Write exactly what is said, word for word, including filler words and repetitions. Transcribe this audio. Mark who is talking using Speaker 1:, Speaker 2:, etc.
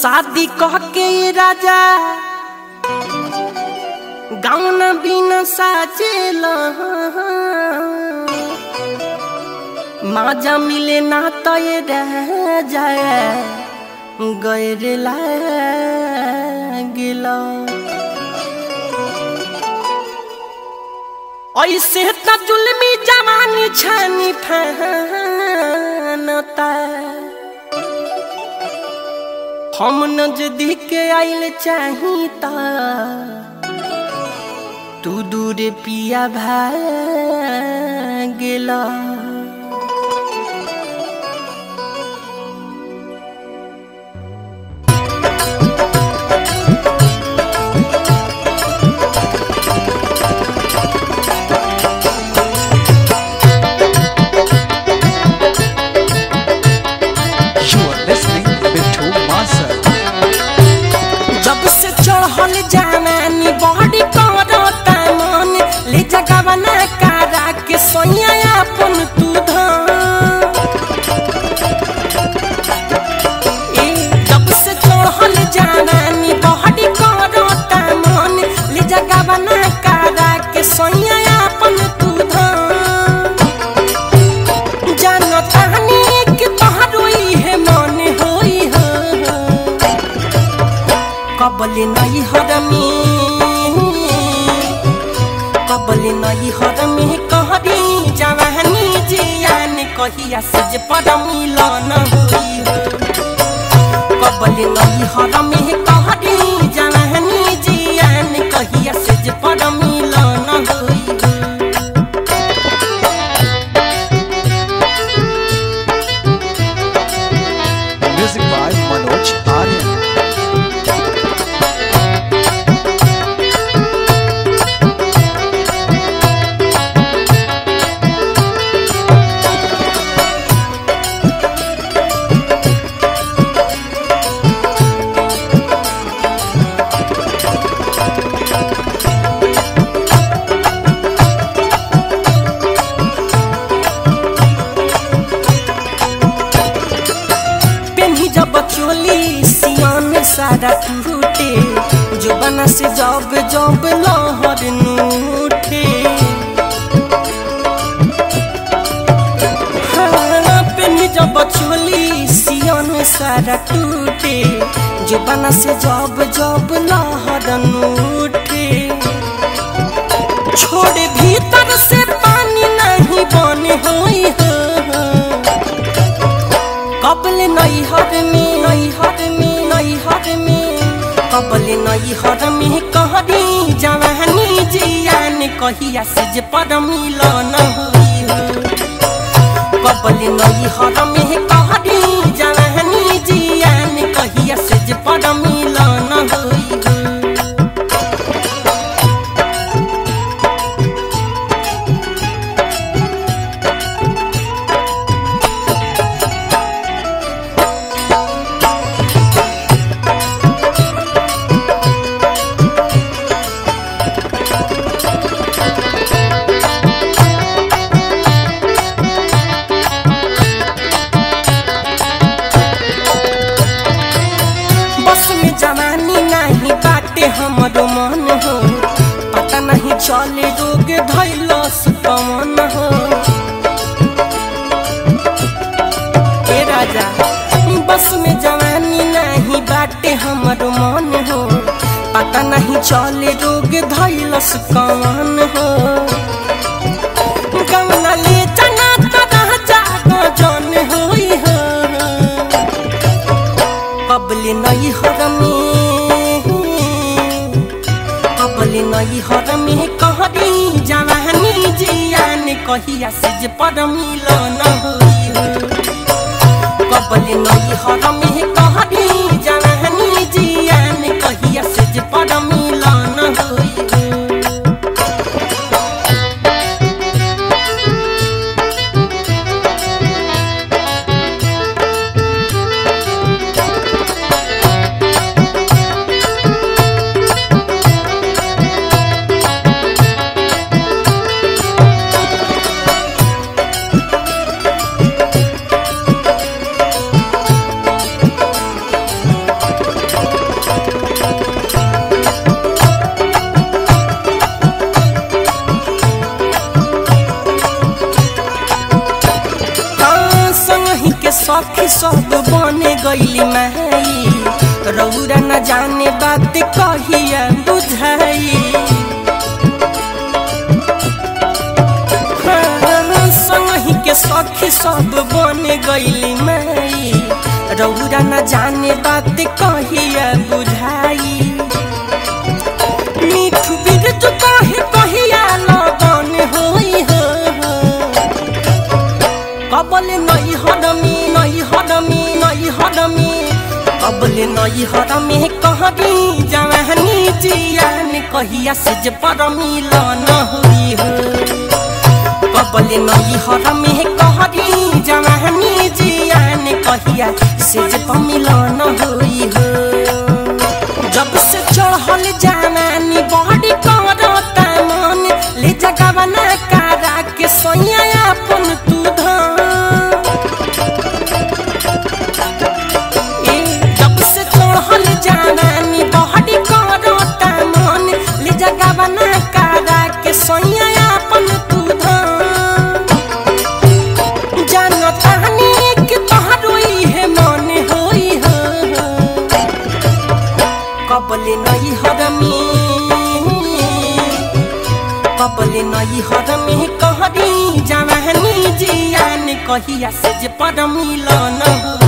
Speaker 1: शादी कह के राजा गाउन बिना साजेला माजा मिले ना तो ये रह जाए गैर लागेला। ऐसे त जुल्मी जवानी छानी फैनता हम नजदीक आइल चाहिता तू दूर पिया भागेला। जवानी बॉडी करता मन ले जगवना करा के सोया अपन तू ए जब से चढ़ल जवानी बॉडी करता मन ले जगवना करा के सोया अपन तू जानता नहीं कि तोहरोई है मन होई हो कबले नहीं हरमी कबले नहीं हरमी कहरी जवानी जियान कहिया सज पर मिलन होई हो कबले नहीं हरमी कहरी जवानी जियान कहिया सज पर मिलन होई हो।
Speaker 2: Music by Manoj Aryan.
Speaker 1: चोली सियान सारा टूटे जुबाना से जब जब लहर नूठे हाँ पेनी जब चोली सियान सारा टूटे जुबाना से जब जब लहर नूठे छोड़ भीतर से पानी नहीं बने होई हो कबले नहीं हर में नहीं हर में नहीं हर में कबले नहीं हर में कहरी जवानी जियान कहिया सज पर मिलन होई हो कबले नहीं हर में कहरी जवानी जियान कहिया सज पर मिलन होई हो। जवानी नहीं बाटे हमरो मन हो पता नहीं चले रोग धैलस कमन हो ए राजा बस में जवानी नहीं बाटे हमरो मन हो पता नहीं चले रोग धैलस कमन हो कमला ले जना तरह जागो जन होई हो कबले नहीं हरमी कबले नहीं हरमी कहरी जवानी जियान कहिया सज पर मिलन होई हो कबले नहीं हरमी कहरी जवानी जियान कहिया सज पर मिलन होई हो। सखी सब बने गईली माई रौरा न जाने बात कहिया बुझाई संगही के सखी सब बने गईली माई रौरा न जाने बात कहिया बुझाई मीठू बिरजू कहे कहिया लगन होई हो कबल नई हरमी नई हरमी नई हरमी कबल नई हरमी कहरी जवानी जियान कहिया से जे पर मिलन हुई हो कबल नई हरमी कहरी जवानी जियान कहिया से जे पर मिलन हुई हो जब से चढ़ल जवानी बड़ी करता मन ले जगवना कारा के सोया अपन तू जवानी बहड़ी करता मन ले जगवना कारा के सोया अपन तू जानता नहीं कि तोहरोई है मन होई हो कबले नई हरमी कबले नई हरमी कहरी जवानी जियान कहिया से जे पर मिलन हो।